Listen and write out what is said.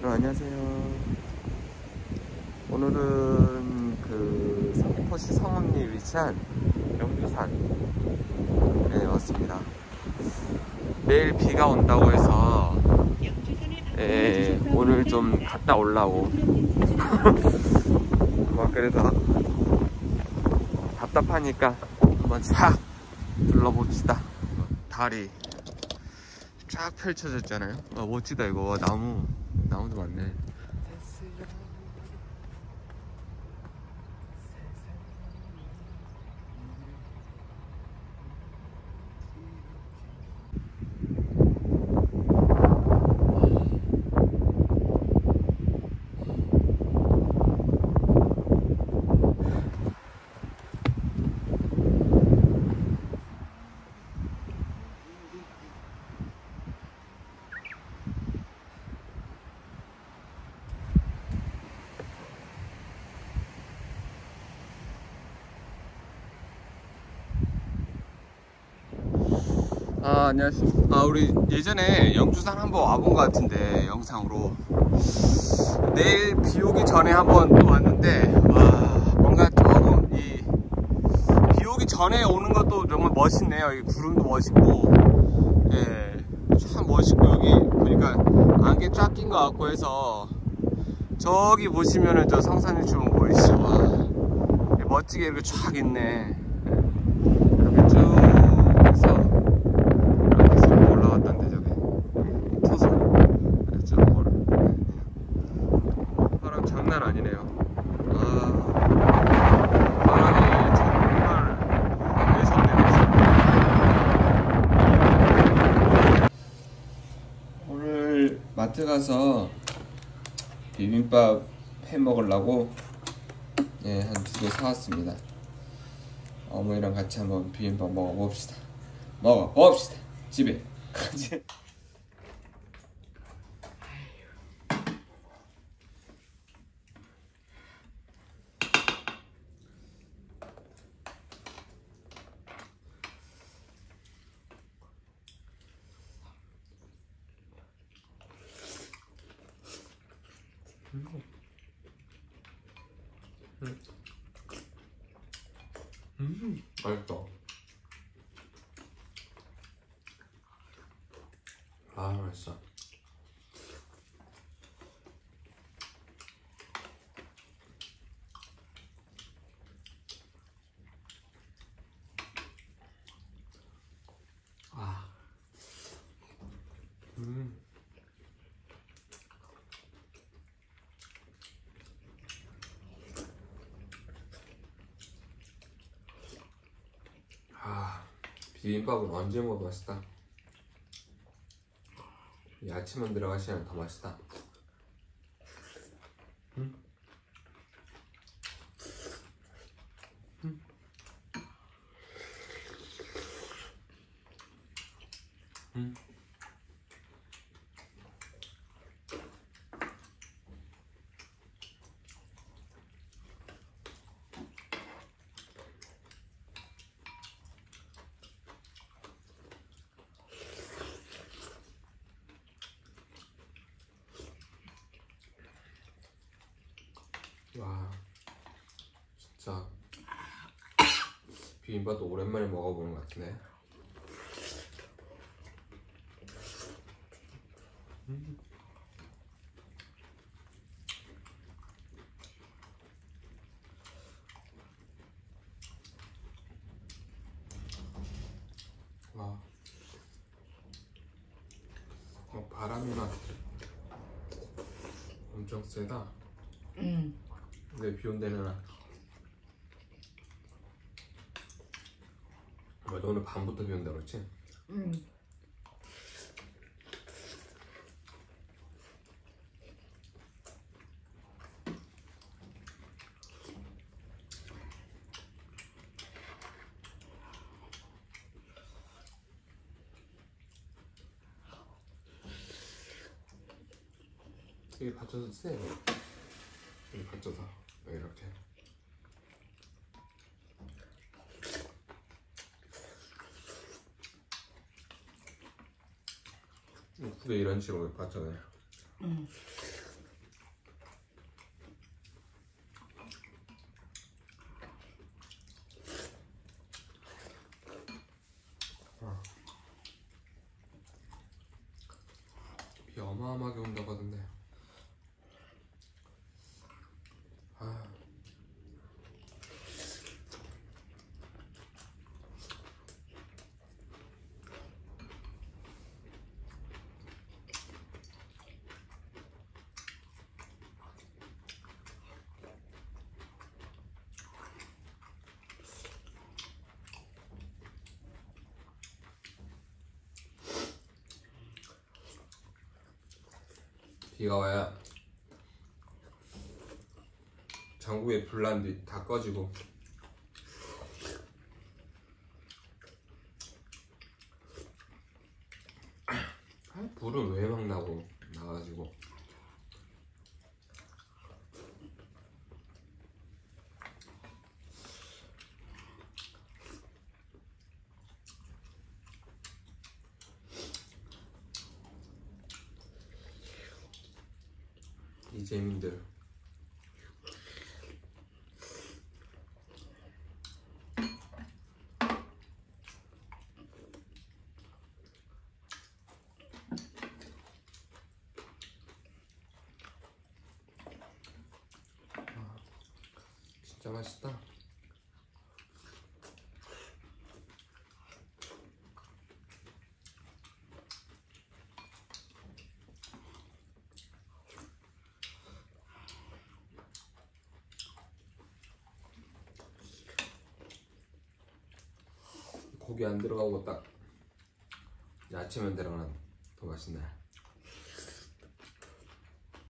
여러분 안녕하세요. 오늘은 그 서귀포시 성읍리에 위치한 영주산에 왔습니다. 내일 비가 온다고 해서 오늘 좀 갔다 오려고 막 그래서 답답하니까 한번 싹 둘러봅시다. 다리 쫙 펼쳐졌잖아요. 와, 멋지다 이거. 와, 나무도 많네. 안녕하십니까. 우리 예전에 영주산 한번 와본 것 같은데, 영상으로. 내일 비 오기 전에 한번 또 왔는데, 와, 뭔가 조금 비 오기 전에 오는 것도 정말 멋있네요. 이 구름도 멋있고, 참 멋있고, 여기 보니까 안개 쫙 낀 것 같고 해서, 저기 보시면은 저 성산일출봉 보이시죠? 와, 멋지게 이렇게 쫙 있네. 이렇게 쭉 해서 올라갔던데 저기 터서 저거를. 바람 장난 아니네요. 바람이 정말 내성내고 있습니다. 오늘 마트 가서 비빔밥 해 먹으려고 한 2개 사왔습니다. 어머니랑 같이 한번 비빔밥 먹어봅시다. 집에 가지. 맛있다. 맛있어. 비빔밥은 언제 먹어도 맛있다. 야채만 들어가시면 더 맛있다. 와, 진짜 비빔밥도 오랜만에 먹어보는 것 같네. 와, 바람이 막 엄청 세다. 근데 비 온대는 맞아, 오늘 밤부터 비 온다고 그랬지? 이게 받쳐서 쓰네요. 이렇게 받쳐서 이렇게. 국에 이런 식으로 받쳐요. 어마어마하게 온다고 하던데. 비가 와야 전구에 불난 뒤 다 꺼지고 불은 왜 막 나고 나가지고. 이 재민들. 진짜 맛있다. 고기 안 들어가고 딱 야채만 들어가면 더 맛있네.